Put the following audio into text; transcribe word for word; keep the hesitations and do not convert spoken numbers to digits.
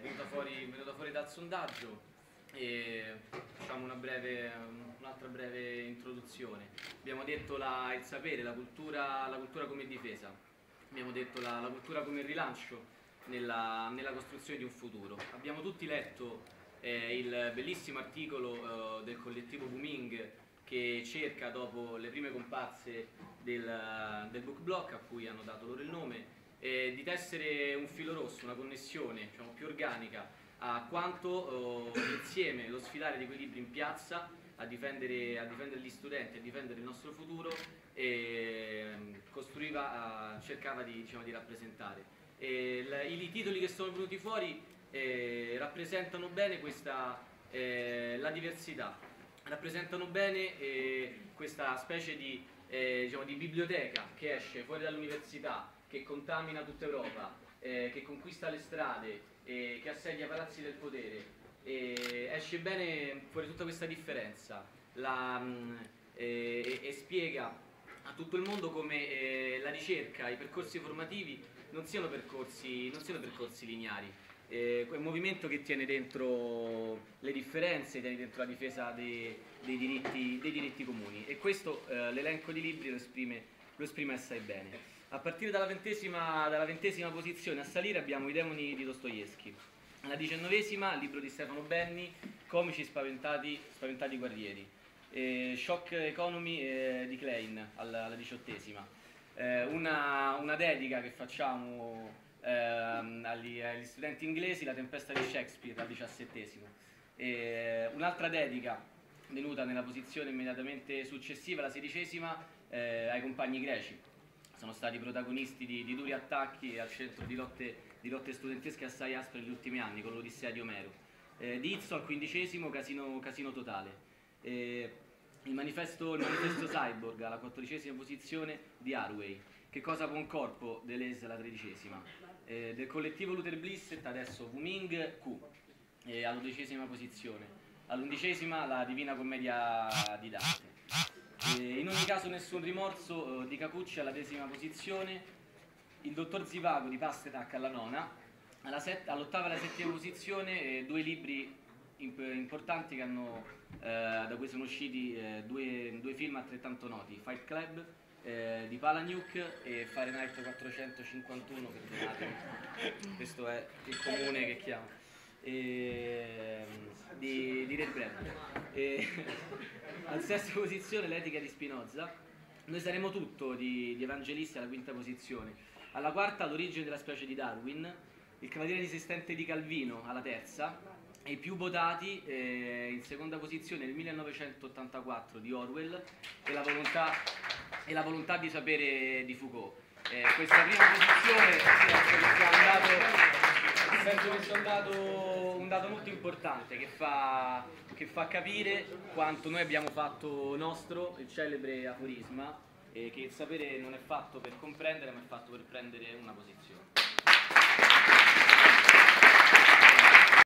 venuta fuori, venuta fuori dal sondaggio e facciamo una breve, un'altra breve introduzione. Abbiamo detto la, il sapere, la cultura, la cultura come difesa, abbiamo detto la, la cultura come rilancio nella, nella costruzione di un futuro. Abbiamo tutti letto eh, il bellissimo articolo eh, del collettivo Booming che cerca, dopo le prime comparse del, del book block a cui hanno dato loro il nome, eh, di tessere un filo rosso, una connessione, diciamo, più organica a quanto eh, insieme lo sfilare di quei libri in piazza a difendere, a difendere gli studenti, a difendere il nostro futuro, e costruiva, a, cercava di, diciamo, di rappresentare. E l, i titoli che sono venuti fuori eh, rappresentano bene questa, eh, la diversità, rappresentano bene eh, questa specie di, eh, diciamo, di biblioteca che esce fuori dall'università, che contamina tutta Europa, eh, che conquista le strade, eh, che assedia palazzi del potere. E esce bene fuori tutta questa differenza la, mh, eh, e, e spiega a tutto il mondo come eh, la ricerca, i percorsi formativi non siano percorsi, non siano percorsi lineari. Eh, quel movimento che tiene dentro le differenze, tiene dentro la difesa dei, dei, diritti, dei diritti comuni, e questo eh, l'elenco di libri lo esprime, lo esprime assai bene. A partire dalla ventesima, dalla ventesima posizione a salire abbiamo I demoni di Dostoevskij. Alla diciannovesima, il libro di Stefano Benni, Comici spaventati, spaventati guerrieri. Eh, Shock Economy eh, di Klein alla, alla diciottesima. Eh, una, una dedica che facciamo eh, agli, agli studenti inglesi, La tempesta di Shakespeare al diciassettesimo. Eh, un'altra dedica venuta nella posizione immediatamente successiva, la sedicesima, eh, ai compagni greci. Sono stati protagonisti di, di duri attacchi al centro di lotte, di lotte studentesche assai aspre negli ultimi anni, con l'Odissea di Omero. Eh, di Izzo al quindicesimo, Casino, Casino Totale. Eh, il, manifesto, il manifesto Cyborg alla quattordicesima posizione di Haraway. Che cosa può un corpo? Deleuze alla tredicesima. Eh, del collettivo Luther Blissett adesso Wuming Q eh, all'undicesima posizione. All'undicesima la Divina Commedia di Dante. Eh, in ogni caso nessun rimorso eh, di Capucci alla decima posizione, Il dottor Zivago di Pasternak alla nona, all'ottava e alla settima posizione eh, due libri imp importanti che hanno, eh, da cui sono usciti eh, due, due film altrettanto noti, Fight Club eh, di Palahniuk e Fahrenheit quattrocentocinquantuno, perdonatemi, questo è il comune che chiama. E, di, di Red Bradbury. E, alla sesta posizione L'etica di Spinoza. Noi saremo tutto di, di Evangelisti alla quinta posizione. Alla quarta L'origine della specie di Darwin, Il cavaliere resistente di Calvino alla terza, e i più votati eh, in seconda posizione Il millenovecentottantaquattro di Orwell e La volontà, e la volontà di sapere di Foucault. Eh, questa prima posizione è andato penso che sia un dato, un dato molto importante che fa, che fa capire quanto noi abbiamo fatto nostro il celebre aforisma, eh, che il sapere non è fatto per comprendere ma è fatto per prendere una posizione.